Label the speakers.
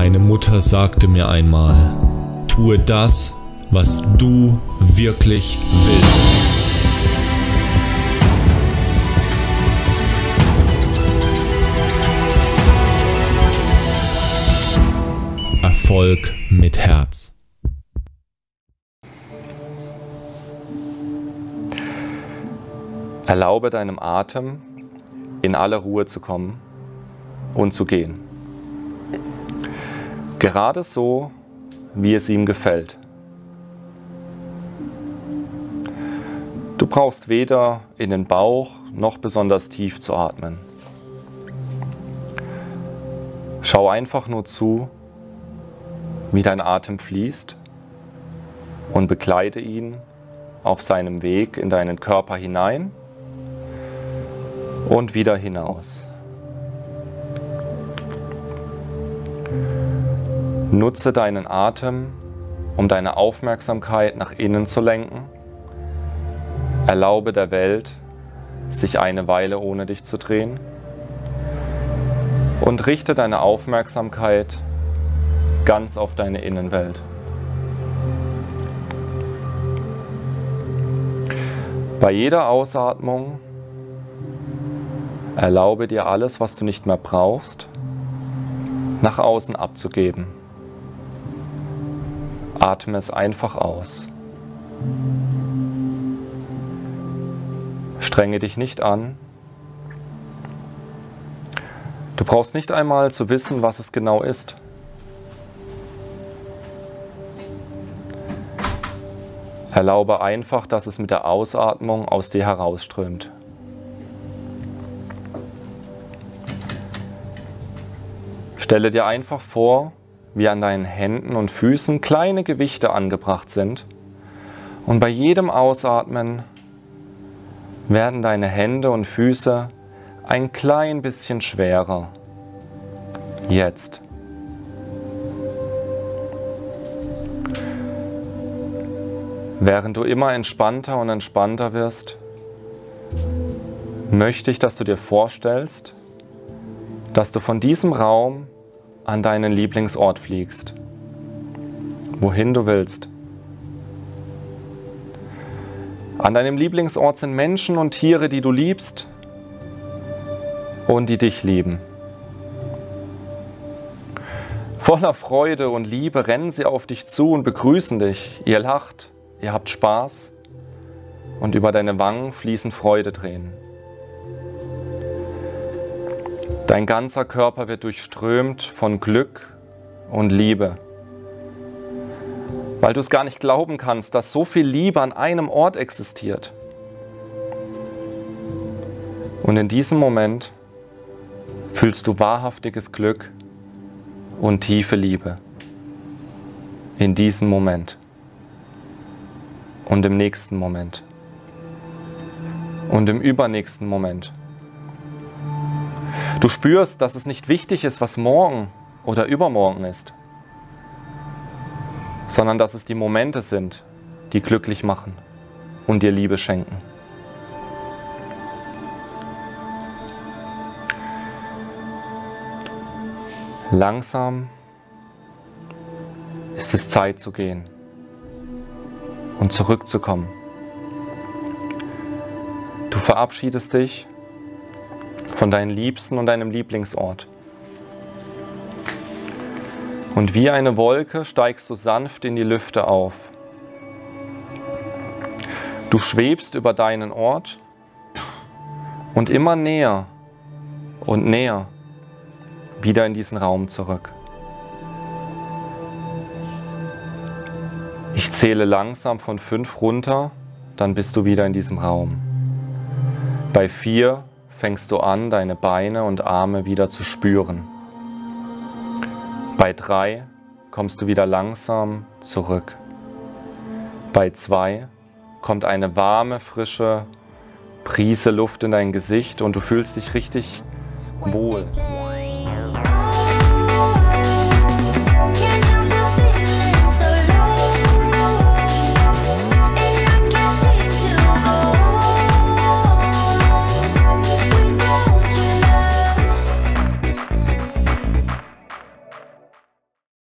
Speaker 1: Meine Mutter sagte mir einmal, tue das, was du wirklich willst. Erfolg mit Herz.
Speaker 2: Erlaube deinem Atem, in alle Ruhe zu kommen und zu gehen. Gerade so, wie es ihm gefällt. Du brauchst weder in den Bauch noch besonders tief zu atmen. Schau einfach nur zu, wie dein Atem fließt und begleite ihn auf seinem Weg in deinen Körper hinein und wieder hinaus. Nutze deinen Atem, um deine Aufmerksamkeit nach innen zu lenken. Erlaube der Welt, sich eine Weile ohne dich zu drehen. Und richte deine Aufmerksamkeit ganz auf deine Innenwelt. Bei jeder Ausatmung erlaube dir alles, was du nicht mehr brauchst, nach außen abzugeben. Atme es einfach aus. Strenge dich nicht an. Du brauchst nicht einmal zu wissen, was es genau ist. Erlaube einfach, dass es mit der Ausatmung aus dir herausströmt. Stelle dir einfach vor, wie an deinen Händen und Füßen kleine Gewichte angebracht sind. Und bei jedem Ausatmen werden deine Hände und Füße ein klein bisschen schwerer. Jetzt. Während du immer entspannter und entspannter wirst, möchte ich, dass du dir vorstellst, dass du von diesem Raum an deinen Lieblingsort fliegst, wohin du willst. An deinem Lieblingsort sind Menschen und Tiere, die du liebst und die dich lieben. Voller Freude und Liebe rennen sie auf dich zu und begrüßen dich. Ihr lacht, ihr habt Spaß und über deine Wangen fließen Freudentränen. Dein ganzer Körper wird durchströmt von Glück und Liebe, weil du es gar nicht glauben kannst, dass so viel Liebe an einem Ort existiert. Und in diesem Moment fühlst du wahrhaftiges Glück und tiefe Liebe. In diesem Moment und im nächsten Moment und im übernächsten Moment. Du spürst, dass es nicht wichtig ist, was morgen oder übermorgen ist, sondern dass es die Momente sind, die glücklich machen und dir Liebe schenken. Langsam ist es Zeit zu gehen und zurückzukommen. Du verabschiedest dich von deinen Liebsten und deinem Lieblingsort. Und wie eine Wolke steigst du sanft in die Lüfte auf. Du schwebst über deinen Ort und immer näher und näher wieder in diesen Raum zurück. Ich zähle langsam von 5 runter, dann bist du wieder in diesem Raum. Bei 4 fängst du an, deine Beine und Arme wieder zu spüren. Bei 3 kommst du wieder langsam zurück. Bei 2 kommt eine warme, frische Prise Luft in dein Gesicht und du fühlst dich richtig wohl.